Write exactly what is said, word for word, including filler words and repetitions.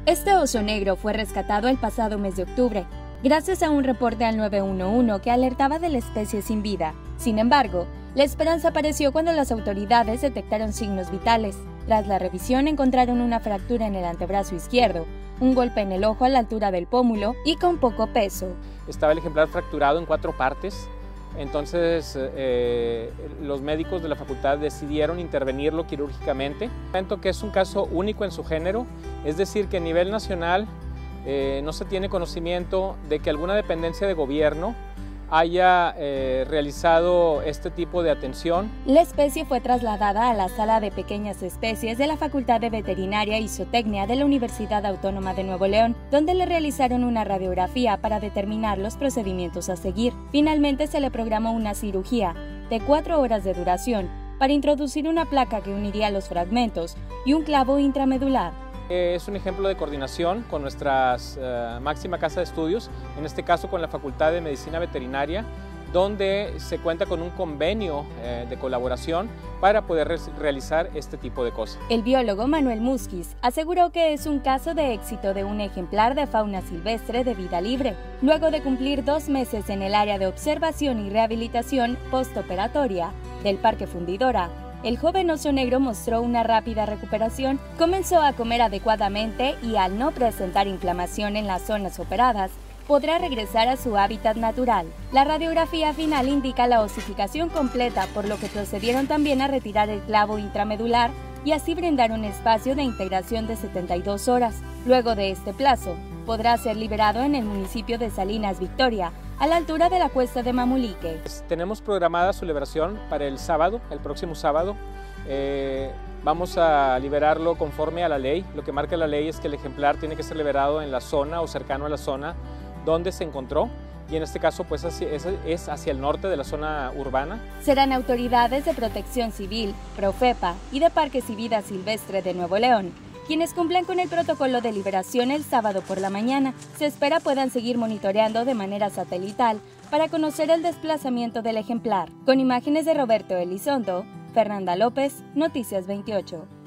Este oso negro fue rescatado el pasado mes de octubre, gracias a un reporte al nueve uno uno que alertaba de la especie sin vida. Sin embargo, la esperanza apareció cuando las autoridades detectaron signos vitales. Tras la revisión encontraron una fractura en el antebrazo izquierdo, un golpe en el ojo a la altura del pómulo y con poco peso. Estaba el ejemplar fracturado en cuatro partes. Entonces eh, los médicos de la facultad decidieron intervenirlo quirúrgicamente. Comento que es un caso único en su género, es decir, que a nivel nacional eh, no se tiene conocimiento de que alguna dependencia de gobierno haya eh, realizado este tipo de atención. La especie fue trasladada a la Sala de Pequeñas Especies de la Facultad de Veterinaria y Zootecnia de la Universidad Autónoma de Nuevo León, donde le realizaron una radiografía para determinar los procedimientos a seguir. Finalmente se le programó una cirugía de cuatro horas de duración para introducir una placa que uniría los fragmentos y un clavo intramedular. Es un ejemplo de coordinación con nuestra uh, máxima casa de estudios, en este caso con la Facultad de Medicina Veterinaria, donde se cuenta con un convenio eh, de colaboración para poder re realizar este tipo de cosas. El biólogo Manuel Musquiz aseguró que es un caso de éxito de un ejemplar de fauna silvestre de vida libre. Luego de cumplir dos meses en el área de observación y rehabilitación postoperatoria del Parque Fundidora, el joven oso negro mostró una rápida recuperación, comenzó a comer adecuadamente y al no presentar inflamación en las zonas operadas, podrá regresar a su hábitat natural. La radiografía final indica la osificación completa, por lo que procedieron también a retirar el clavo intramedular y así brindar un espacio de integración de setenta y dos horas. Luego de este plazo, podrá ser liberado en el municipio de Salinas Victoria, a la altura de la cuesta de Mamulique. Tenemos programada su liberación para el sábado, el próximo sábado. Eh, vamos a liberarlo conforme a la ley. Lo que marca la ley es que el ejemplar tiene que ser liberado en la zona o cercano a la zona donde se encontró, y en este caso pues es hacia el norte de la zona urbana. Serán autoridades de Protección Civil, Profepa y de Parques y Vida Silvestre de Nuevo León quienes cumplan con el protocolo de liberación el sábado por la mañana. Se espera puedan seguir monitoreando de manera satelital para conocer el desplazamiento del ejemplar. Con imágenes de Roberto Elizondo, Fernanda López, Noticias veintiocho.